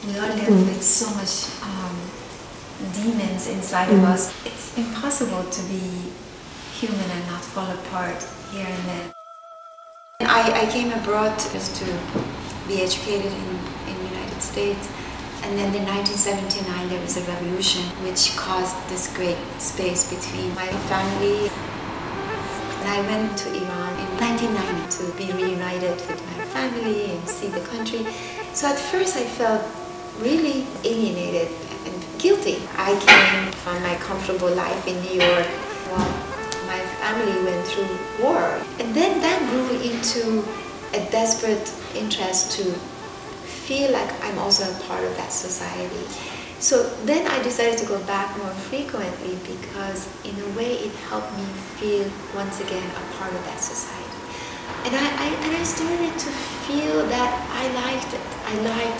We all live with so much demons inside of us. It's impossible to be human and not fall apart here and there. I came abroad just to be educated in the United States, and then in 1979 there was a revolution which caused this great space between my family. And I went to Iran in 1990 to be reunited with my family and see the country. So at first I felt really alienated and guilty. I came from my comfortable life in New York while my family went through war. And then that grew into a desperate interest to feel like I'm also a part of that society. So then I decided to go back more frequently because in a way it helped me feel once again a part of that society. And I started to feel that I liked it. I liked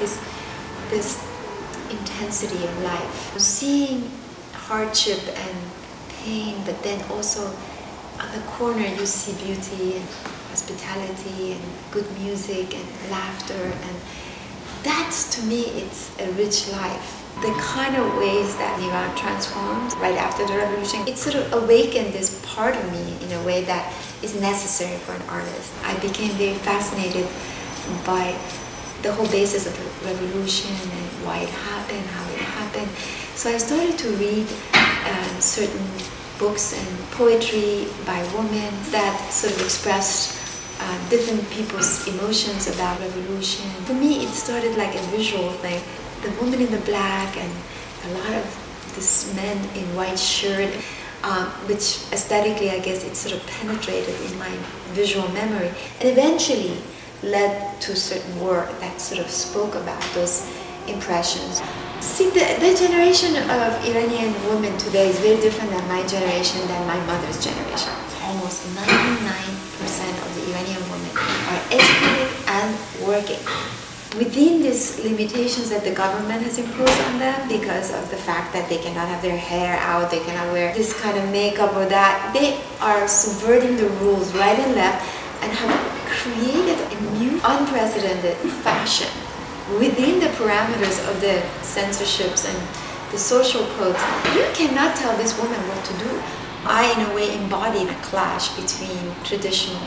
this intensity of life. Seeing hardship and pain, but then also on the corner you see beauty and hospitality and good music and laughter, and that's, to me, it's a rich life. The kind of ways that Iran transformed right after the revolution, it sort of awakened this part of me in a way that is necessary for an artist. I became very fascinated by the whole basis of the revolution and why it happened, how it happened. So I started to read certain books and poetry by women that sort of expressed different people's emotions about revolution. For me, it started like a visual thing. The woman in the black and a lot of this men in white shirt, which aesthetically, I guess, it sort of penetrated in my visual memory, and eventually led to certain work that sort of spoke about those impressions. See, the generation of Iranian women today is very different than my generation, than my mother's generation. Almost 99% of the Iranian women are educated and working. Within these limitations that the government has imposed on them because of the fact that they cannot have their hair out, they cannot wear this kind of makeup or that, they are subverting the rules right and left and have created a new unprecedented fashion within the parameters of the censorships and the social codes. You cannot tell this woman what to do. I, in a way, embodied a clash between traditional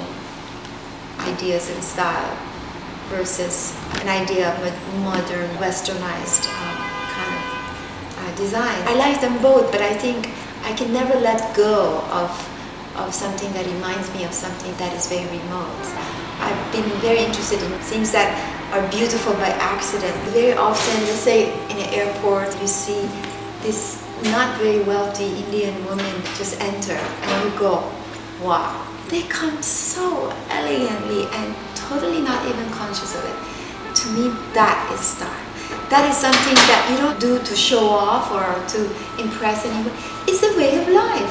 ideas and style versus an idea of a modern, westernized kind of design. I like them both, but I think I can never let go of something that reminds me of something that is very remote. I've been very interested in things that are beautiful by accident. Very often, let's say in an airport, you see this not very wealthy Indian woman just enter and you go, wow. They come so elegantly and totally not even conscious of it. To me, that is style. That is something that you don't do to show off or to impress anyone. It's a way of life.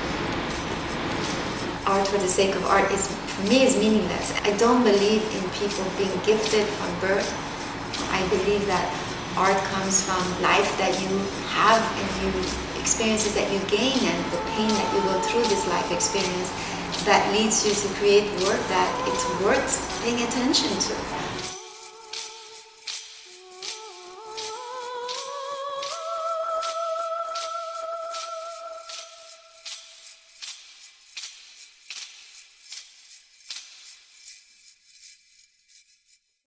Art for the sake of art is, for me, is meaningless. I don't believe in people being gifted from birth. I believe that art comes from life that you have and experiences that you gain and the pain that you go through this life experience that leads you to create work that it's worth paying attention to.